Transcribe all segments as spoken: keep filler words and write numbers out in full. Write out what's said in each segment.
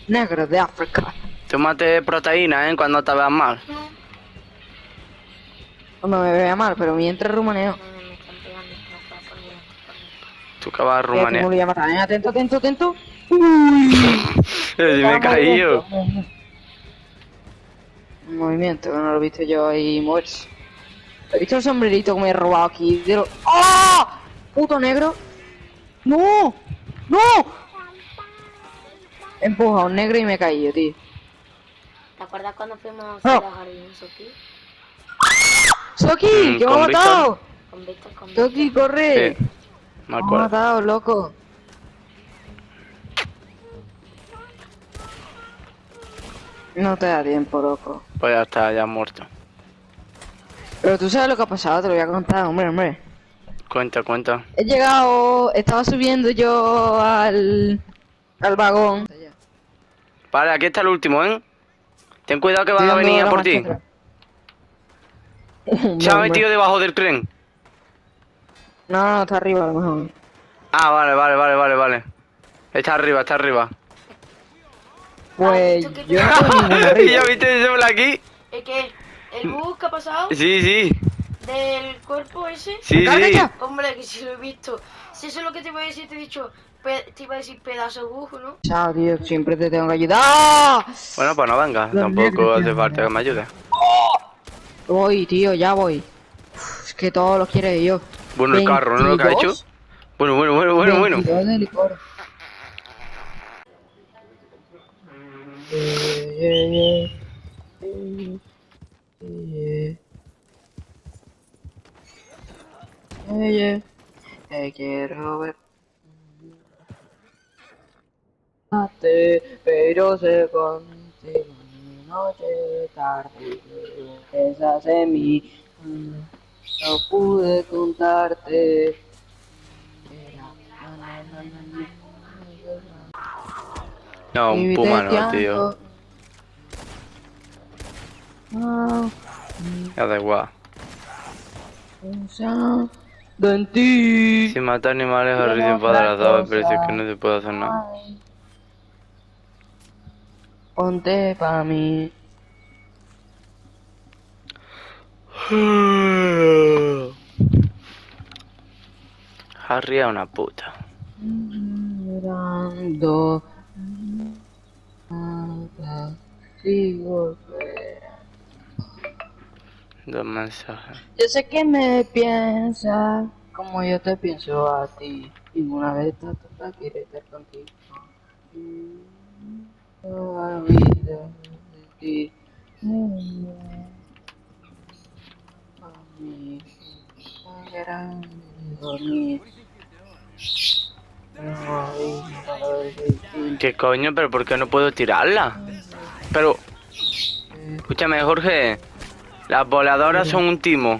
Negro de África. Tómate proteína, ¿eh? Cuando te veas mal. No me vea mal, pero mientras rumaneo. No, no, me están pegando, no puedo por delante, por delante. Tú que vas a Mira que Rumanía. me lo voy a matar, ¿eh? Atento, atento, atento. Uy. Pero si me he caído. Un movimiento, que no lo he visto yo ahí moverse. ¿He visto el sombrerito que me he robado aquí? De lo... ¡Ah! ¡Puto negro! ¡No! ¡No! He empujado a un negro y me he caído, tío. ¿Te acuerdas cuando fuimos No. a los jardines aquí? ¡Soki! Mm, ¡Que me ha ¿con matado! Con Víctor, con Víctor. ¡Soki, corre! Sí, me Me ha acuerdo. matado, loco. No te da tiempo, loco. Pues ya está, ya muerto. Pero tú sabes lo que ha pasado, te lo voy a contar, hombre, hombre. Cuenta, cuenta. He llegado, estaba subiendo yo al, al vagón. Vale, aquí está el último, ¿eh? Ten cuidado que van Estoy a dando venir a la por marcha ti. atrás. Se ha No, metido debajo del tren. no, no, está arriba a lo mejor. Ah, vale, vale, vale, vale, vale. Está arriba, está arriba. Pues Ah, ¿tú qué yo no te- tengo ninguna ¿Y arriba. ya viste ese por aquí? ¿El qué? ¿El bus que ha pasado? Sí, sí. ¿Del cuerpo ese? Sí, ¡Carga sí. ya! Hombre, que si lo he visto. Si eso es lo que te iba a decir, te he dicho, pe- te iba a decir pedazo de bus, ¿no? Chao, tío, siempre te tengo que ayudar. Bueno, pues no venga. Los Tampoco negros, hace tío, falta mira. que me ayude. Voy, tío, ya voy. Uf, es que todos los quiere yo. Bueno, el carro, ¿no? Lo que ha hecho. veintidós, Bueno, bueno, bueno, bueno, bueno. veintidós de licor. Yeah, yeah, yeah. Yeah, yeah. Yeah, yeah. Te quiero ver. Pero se contigo mi noche tarde. Piensas en mí. No pude contarte. Era, na, na, na, na, na. No, un Y puma no, teteando. tío. Ah, Ya da igual. pensando en ti. Si matar animales es Pero recién para las otra aves, pero si es que cosa. no se puede hacer nada. Ay, ponte pa' mí. Harry es una puta. Mirando. Nada, sigo esperando. Dos mensajes. Yo sé que me piensas como yo te pienso a ti. Ninguna vez tanto quiere estar contigo. Toda la vida de ti. A mí, grande dormir. ¿Qué coño? ¿Pero por qué no puedo tirarla? Pero, escúchame, Jorge. Las voladoras son un timo.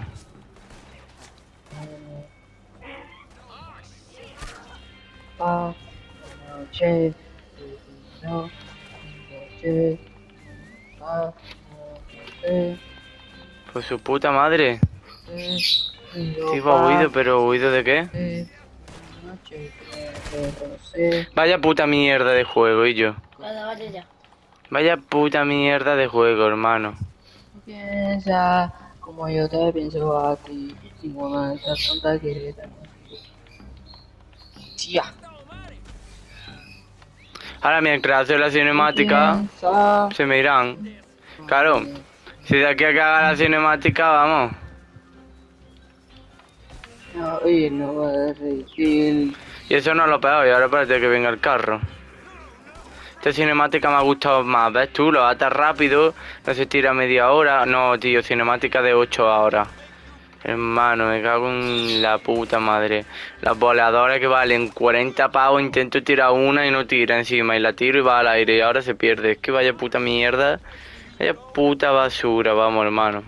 Pa, noche, no, noche, pa, noche, Pues su puta madre. no, Iba huido, pero ¿huido de qué? noche, pero sé. Vaya puta mierda de juego, y yo. Vaya, vaya ya. Vaya puta mierda de juego, hermano. Piensa como yo te pienso a ti. Ninguna de estas tontas quiere estar contigo. Tía. Ahora mientras hace la cinemática, Piensa. se me irán. Claro, si de aquí a que haga la cinemática, vamos. No, y no va a resistir. Y eso no es lo peor, y ahora parece que venga el carro. Esta cinemática me ha gustado más, ¿ves tú? Lo atas rápido, no se tira media hora. No, tío, cinemática de ocho horas. Hermano, me cago en la puta madre. Las voladoras que valen cuarenta pavos, intento tirar una y no tira encima. Y la tiro y va al aire y ahora se pierde. Es que vaya puta mierda. Vaya puta basura, vamos, hermano.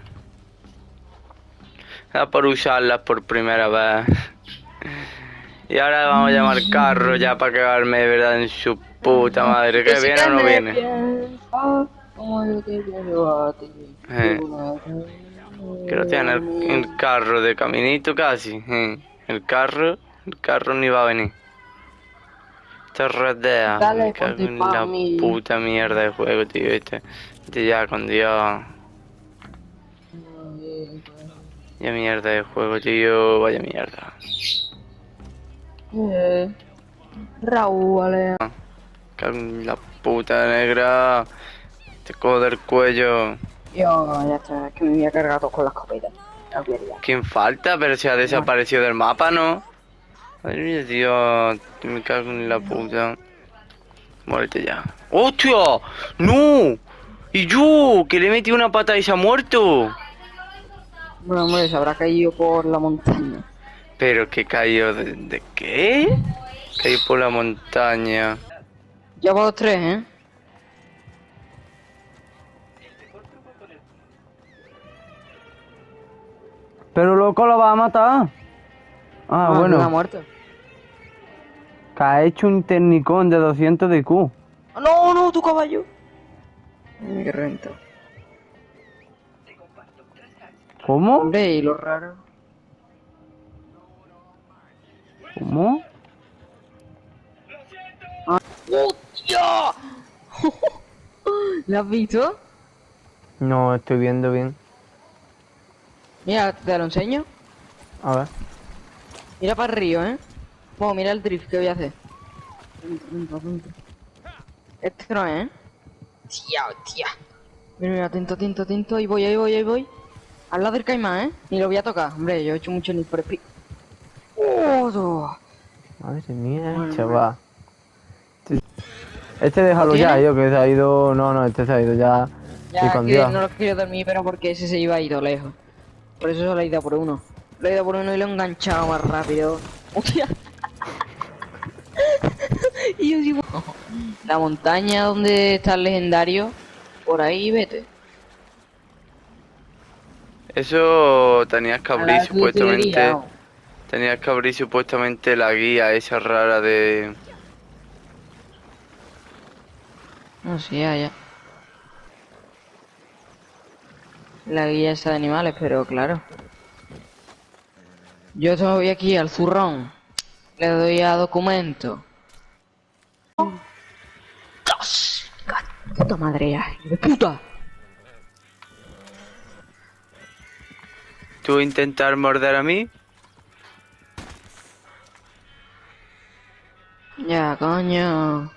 Era por usarlas por primera vez. Y ahora vamos a llamar carro ya para cagarme de verdad en su puta madre. ¿Que viene o no viene? Piensa como yo te pienso a ti. Eh. Que no tiene el, el carro de caminito casi. eh. El carro, el carro ni va a venir. Te rodea. Dale, Me cago ponte en pa' la mí. puta mierda de juego, tío. Este, este ya con Dios. Vaya mierda de juego, tío. Vaya mierda. Eh, Raúl, vale. Cago en la puta negra. Te cojo del cuello. Yo, ya está, es que me voy a cargar todo con la escopeta. No quería. ¿Quién falta? Pero se ha desaparecido del mapa, ¿no? Madre mía, tío. Me cago en la puta. Muérete ya. ¡Hostia! ¡No! ¡Y yo! Que le metí una pata y se ha muerto. Bueno, hombre, se habrá caído por la montaña. Pero que cayó de, de qué? Cayó por la montaña. Ya va los tres, ¿eh? Pero loco, lo va a matar. Ah, Está bueno. muerto. Que ha hecho un Technicon de doscientos de Q. ¡Oh, no, no, tu caballo! Ay, qué renta. ¿Cómo? Hombre, y lo raro. ¿Cómo? ¡Hostia! ¿Lo has visto? No, estoy viendo bien. Mira, te lo enseño. A ver. Mira para el río, ¿eh? Bueno, mira el drift que voy a hacer. Este no es, ¿eh? Tía, tía. Mira, mira, atento, atento, atento. Ahí voy, ahí voy, ahí voy. Al lado del caimán, ¿eh? Ni lo voy a tocar. Hombre, yo he hecho mucho Need for Speed. ¡Oh! Madre mía, Bueno, chaval. Este, este déjalo ¿Lo ya, tienes? yo que se ha ido. No, no, este se ha ido ya. Ya y con que Dios. no lo quiero dormir, pero porque ese se iba a ir lejos. Por eso solo he ido por uno. Lo he ido por uno y lo he enganchado más rápido. ¡Hostia! Y yo digo... La montaña donde está el legendario, por ahí vete. Eso tenías que A la abrir vez que yo estoy supuestamente. liado. Tenías que abrir supuestamente la guía esa rara de. No sé, ya, ya. La guía esa de animales, pero claro. Yo me voy aquí al zurrón. Le doy a documento. ¡Dios! ¡Puta madre ya! ¡Hijo de puta! ¿Tú intentar morder a mí? Ya, coño.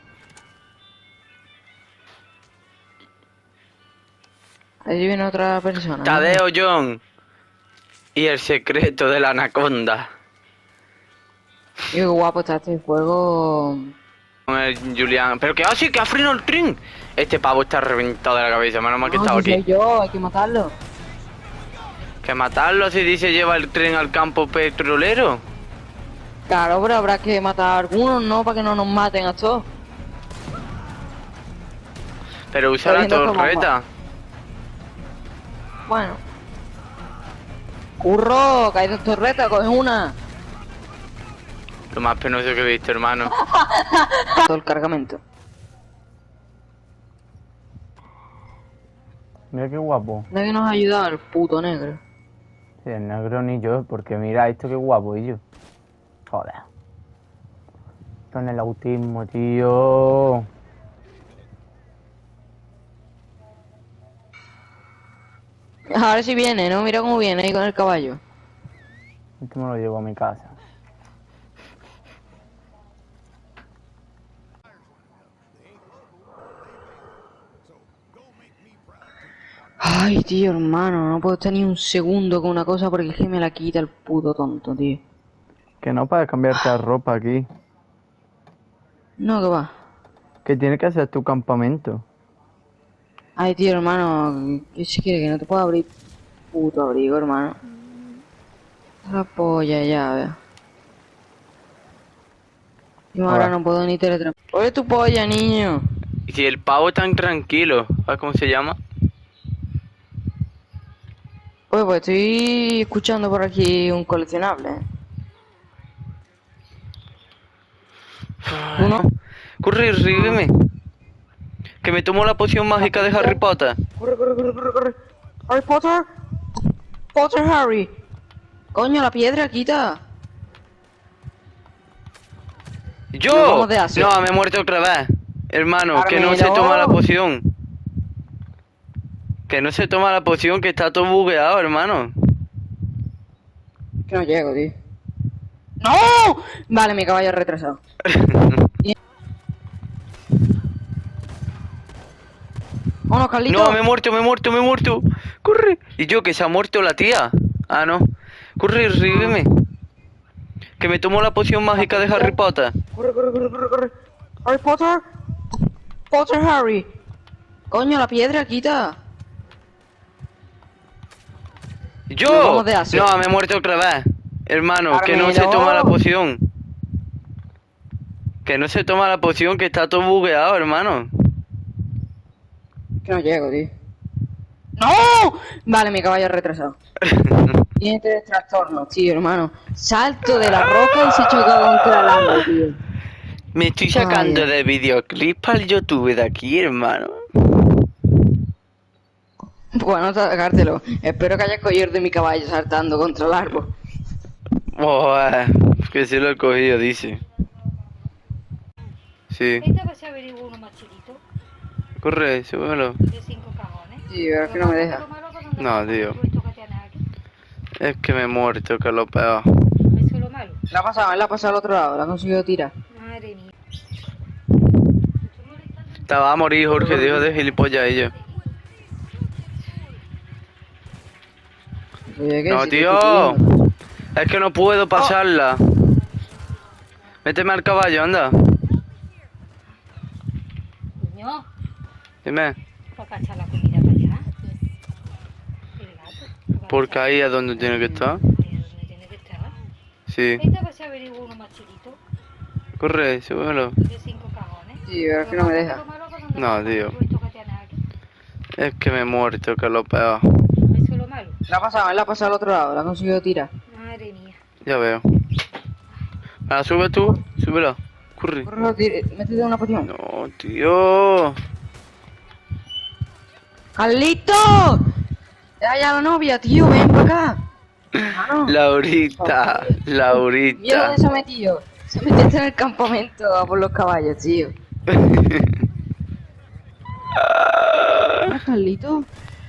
Allí viene otra persona. ¿no? Tadeo John. Y el secreto de la anaconda. Y qué guapo está este juego. Con el Julián. Pero que así, que ha frenado el tren. Este pavo está reventado de la cabeza. Menos mal que No, estaba si soy aquí. yo, hay que matarlo. Que matarlo si dice lleva el tren al campo petrolero. Claro, pero habrá que matar a algunos, ¿no? Para que no nos maten a todos. Pero usa la Estoy viendo cómo torreta. Bueno. Curro, que hay dos torretas, coge una. Lo más penoso que he visto, hermano. Todo el cargamento. Mira qué guapo. ¿De que nos ha ayudado el puto negro? Sí, el negro ni yo, porque mira esto qué guapo, y yo. Joder. Con el autismo, tío. Ahora sí viene, ¿no? Mira cómo viene ahí con el caballo. Esto me lo llevo a mi casa. Ay, tío, hermano, no puedo estar ni un segundo con una cosa porque es que me la quita el puto tonto, tío. Que no puedes cambiarte la ropa aquí. No, que va. Que tienes que hacer tu campamento. Ay, tío, hermano, ¿qué se quiere? Que no te puedo abrir puto abrigo, hermano. La polla ya, vea. Y ahora Hola. no puedo ni teletransportar. Oye, tu polla, niño. Y si el pavo tan tranquilo, ¿sabes cómo se llama? Oye, pues estoy escuchando por aquí un coleccionable, ¿eh? ¿Tú no? Corre, ríveme. Que me tomo la poción mágica de Harry Potter. Corre, corre, corre, corre, corre. Harry Potter. Potter Harry. Coño, la piedra, quita. Nos ¡Yo! vamos de Asia. No, me he muerto otra vez. Hermano, que no se Carmelo. toma la poción. Que no se toma la poción, que está todo bugueado, hermano. Que no llego, tío. ¡No! Vale, mi caballo retrasado. ¡Vámonos, Carlito! No, me he muerto, me he muerto, me he muerto. Corre. Y yo, que se ha muerto la tía. Ah, no. Corre, revíveme. Que me tomo la poción mágica de Harry Potter. Corre, corre, corre, corre, corre. Harry Potter. Potter Harry. Coño, la piedra, quita. Nos ¡Yo! vamos de Asia. No, me he muerto otra vez. Hermano, que no se Carmelo. toma la poción. Que no se toma la poción, que está todo bugueado, hermano. Que no llego, tío. ¡No! Vale, mi caballo retrasado. Tiene tres trastornos, tío, hermano. Salto de la roca y se choca contra el árbol, tío. Me estoy sacando Vaya. de videoclips para el YouTube de aquí, hermano. Bueno, sacártelo. Espero que hayas cogido de mi caballo saltando contra el árbol. Buah, que se lo he cogido, dice. Sí. Esta vez se averiguó uno más chiquito, Corre, súbelo. de cinco cajones. Sí, pero es que no me deja. No, tío. Esto que tiene aquí. Es que me he muerto, que es lo peor. Eso es lo malo. La ha pasado, él la ha pasado al otro lado, la ha conseguido tirar. Madre mía. Te va a morir, Jorge, dijo de gilipollas ella. Oye, ¿qué? No, Si te tío. estoy pidiendo. Es que no puedo pasarla. Méteme al caballo, anda. Niño, Dime. para cachar la comida para allá. El gato. Porque ahí es donde tiene que estar. Ahí es donde tiene que estar. Sí. Esta vez se averiguó uno más chiquito, Corre, súbelo. de cinco cajones. Sí, pero es que no me deja. No, tío. Esto que tiene aquí. Es que me he muerto, que es lo peor. Eso es lo malo. La ha pasado, él la ha pasado al otro lado, la ha conseguido tirar. Madre mía. Ya veo. Ah, sube tú, súbela. Corre. Corre, tire- métete una poción. No, tío. ¡Carlito! ¡Ya, ya la novia, tío! ¡Ven para acá! Hermano, Laurita, mira dónde Laurita. se ha metido. Se ha metido en el campamento a por los caballos, tío. ¿Ah, Carlito?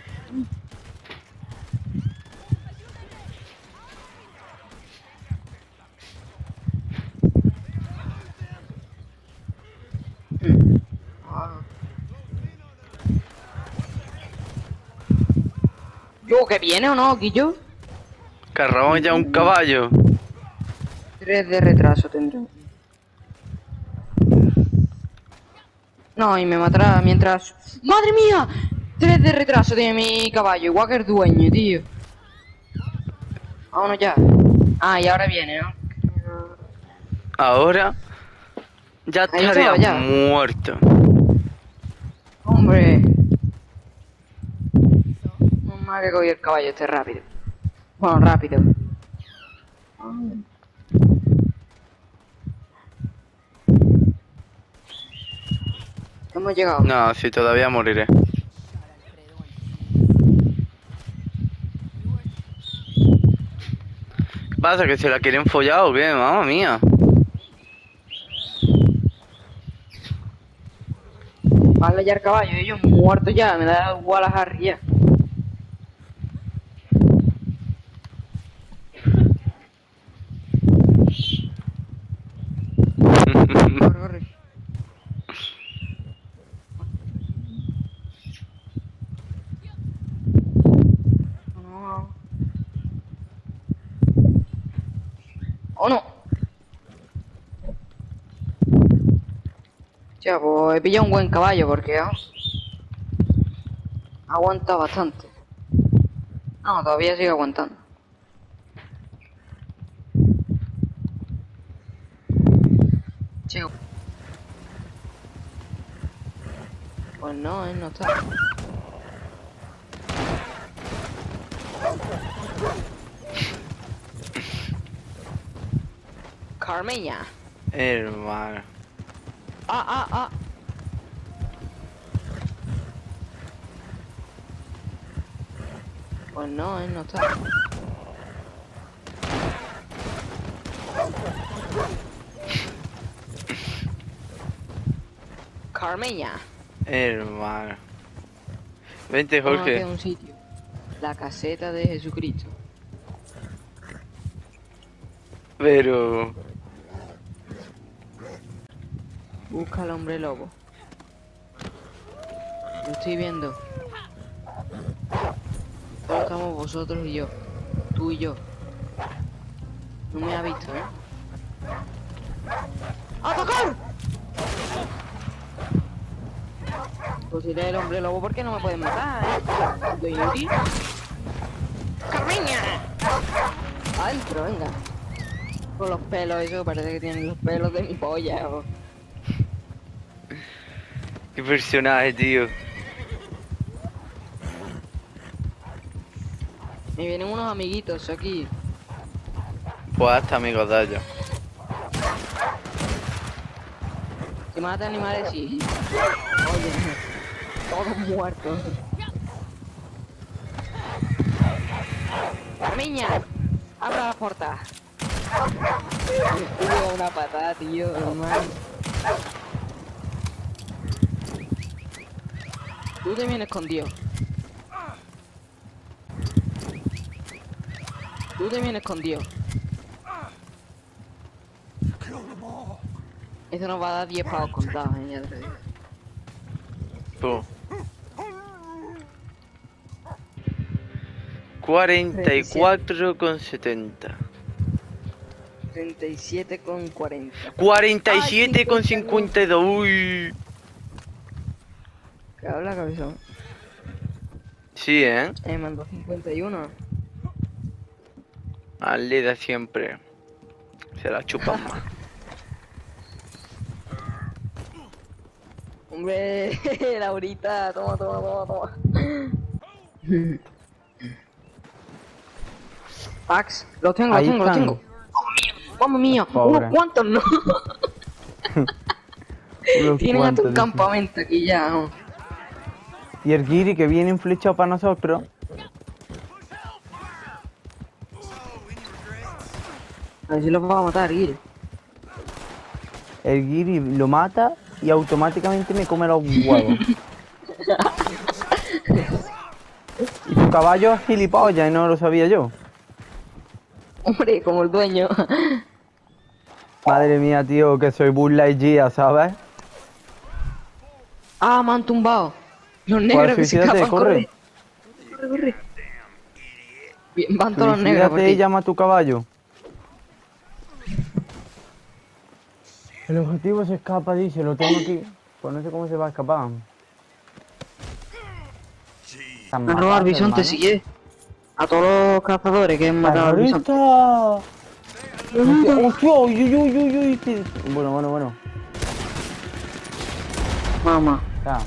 Yo, ¿que viene o no, Guillo? Carramos ya un caballo. Tres de retraso tendré. No, y me matará mientras... ¡Madre mía! Tres de retraso tiene mi caballo, igual que el dueño, tío. Vámonos ya. Ah, y ahora viene, ¿no? Ahora ya Ahí estaría estaba, ya. muerto. Hombre. No más que cogí el caballo este rápido. Bueno, rápido. Ay. Hemos llegado. No, si todavía moriré. ¿Qué pasa? ¿Que se la quieren follar o qué? Mamma mía. Vale ya el caballo, ellos muertos ya, me da igual a Harry ya. Corre, corre. No. ¡Oh, no! Ya, pues he pillado un buen caballo porque ¿no? Aguanta bastante. No, todavía sigue aguantando. Chico. Pues no, él no está. Carmeña. Hermano. Ah, ah, ah. Pues no, él no está. Carmeña. Hermano. Vente, Vamos a Jorge. un sitio. La caseta de Jesucristo. Pero... Busca al hombre lobo. Lo estoy viendo. Solo estamos vosotros y yo. Tú y yo. No me ha visto, ¿eh? ¡Atacar! Pues si eres el hombre lobo, ¿por qué no me pueden matar, eh? ¿Doy inútil? ¡Carmeña! Adentro, venga. Con los pelos, eso parece que tienen los pelos de mi polla. O... Qué personaje, tío. Me vienen unos amiguitos aquí. Pues hasta amigos de ellos. Que mata animales, sí. Oye, todos muertos. Carmeña, abra la puerta. Me tuve una patada, tío, hermano. Tú te vienes con Dios. Tú te vienes con Dios. Eso nos va a dar diez pavos contados, eh, ya te lo digo. Pum. cuarenta y cuatro con setenta. treinta y siete con cuarenta. cuarenta y siete con cincuenta y dos. Uy. ¿Qué habla, cabezón? Sí, ¿eh? Eh, mandó cincuenta y uno. Al líder siempre. Se la chupan más. Hombre, Laurita, toma, toma, toma, toma. Pax, lo tengo, Ahí lo tengo, lo están. tengo. Mamma mía, Pobre. unos cuantos no. Unos Tienen hasta cuantos, un dice. campamento aquí ya. ¿No? Y el Giri que viene flechado para nosotros. A ver si los va a matar, Gil. El Giri lo mata y automáticamente me come los huevos. Y su caballo es gilipollas y no lo sabía yo. Hombre, como el dueño. Madre mía, tío, que soy Buzz Lightyear, ¿sabes? Ah, me han tumbado. Los Pues negros que se suicídate, escapan, corre. corre. Corre, corre. Bien, van todos los negros por Suicídate y ti. llama a tu caballo. El objetivo se escapa, dice, lo tengo aquí. Pues no sé cómo se va a escapar. Están A robar matando, bisonte, hermano. si quieres. A todos los cazadores que han matado al bisonte. ¡Terrorista! Hostia, hostia, uy, uy, uy, uy, uy, tío. Bueno, bueno, bueno. Mamá. Ya.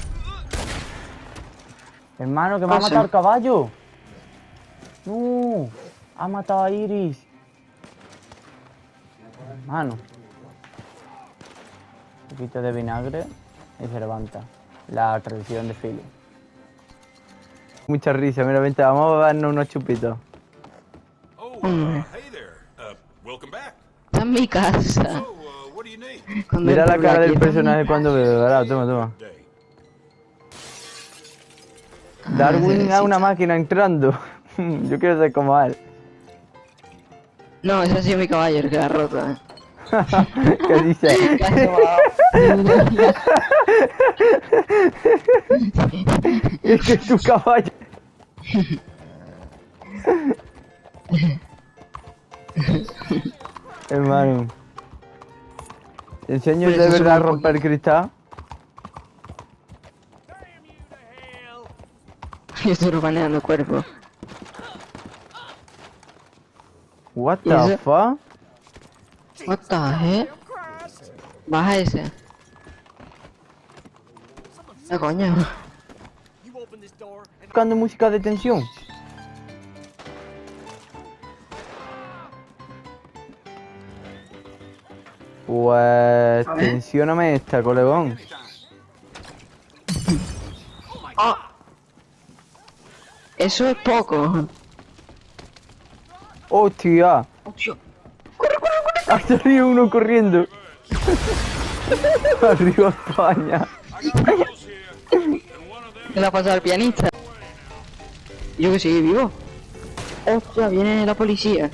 Hermano, que me ha Pasa. matado el caballo. No, ha matado a Iris. Hermano. Un poquito de vinagre y se levanta. La tradición de Philly. Mucha risa, mira, vente, vamos a darnos unos chupitos. Oh, Mm. uh, hey there. Uh, welcome back. Está en mi casa. So, uh, what do you need? Cuando Mira la entro cara aquí, del está en personaje cuando bebe, ¿verdad? Toma, toma. Day. mi- Darwin Ah, a una máquina entrando. Yo quiero ser como él. No, ese ha sido mi caballo, el que la ha roto, eh. ¿Qué dice? Que ha sobado. Es que es tu caballo. Hermano. ¿Te enseño Pues de eso verdad a sube un romper cristal? Yo estoy robaneando el cuerpo. What ¿Y the eso? fuck? What the heck? Baja ese. ¿Qué coño? Buscando música de tensión. Pues tensióname esta, colegón. Ah. Eso es poco. ¡Hostia! Hostia. Hasta arriba uno corriendo. Arriba España. ¿Qué le ha pasado al pianista? Yo que sigue vivo. Hostia, viene la policía.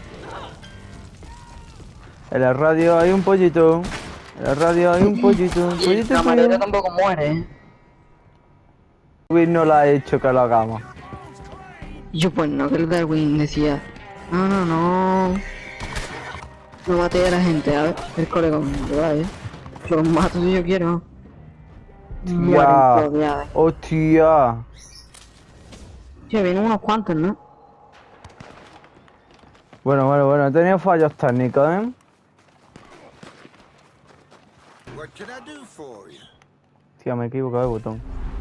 En la radio hay un pollito. En la radio hay un pollito. Un Y el pollito camarero tuyo. tampoco muere, ¿eh? Luis no la ha hecho que lo hagamos. Yo pues no, que el Darwin decía, no, no, no, no mate a la gente, a ver, el colegón, ¿eh? Yo los mato si yo quiero. Mueren Ya. todos ya. Hostia. Sí, vienen unos cuantos, ¿no? Bueno, bueno, bueno, he tenido fallos técnicos, ¿eh? What can I do for you? Tío, me he equivocado de botón.